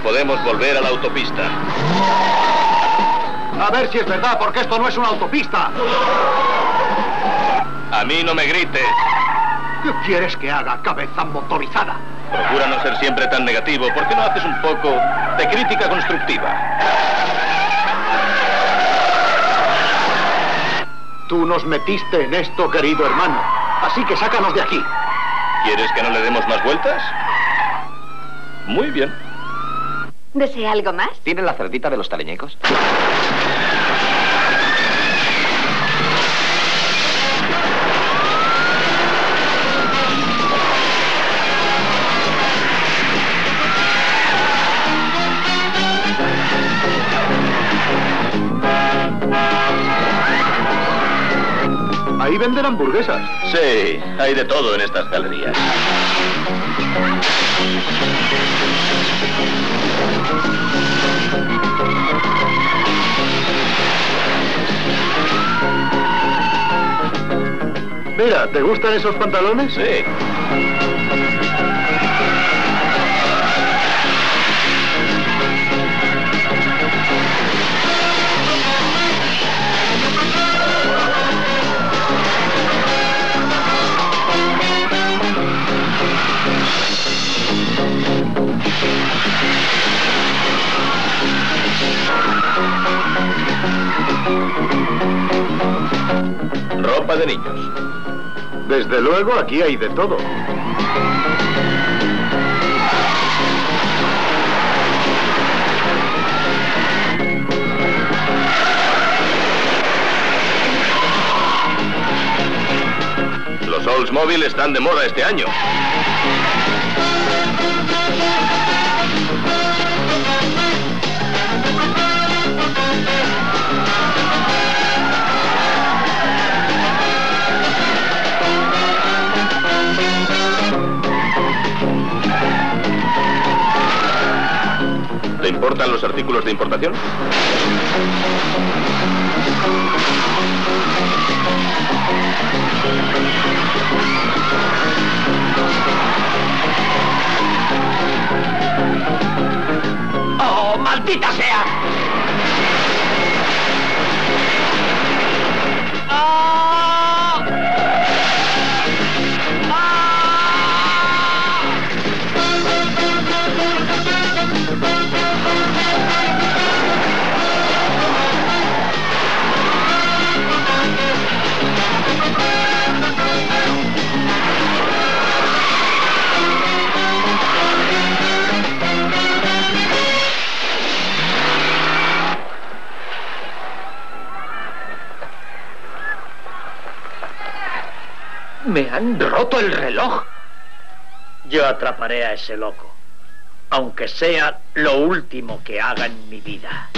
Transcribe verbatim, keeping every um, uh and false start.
podemos volver a la autopista. A ver si es verdad, porque esto no es una autopista. A mí no me grites. ¿Qué quieres que haga, cabeza motorizada? Procura no ser siempre tan negativo. ¿Por qué no haces un poco de crítica constructiva? Tú nos metiste en esto, querido hermano. Así que sácanos de aquí. ¿Quieres que no le demos más vueltas? Muy bien. ¿Desea algo más? ¿Tiene la cerdita de los teleñecos? Ahí venden hamburguesas. Sí, hay de todo en estas galerías. Mira, ¿te gustan esos pantalones? Sí. Ropa de niños. Desde luego, aquí hay de todo. Los Oldsmobile están de moda este año. ¿Te importan los artículos de importación? ¡Oh, maldita sea! Me han roto el reloj. Yo atraparé a ese loco, aunque sea lo último que haga en mi vida.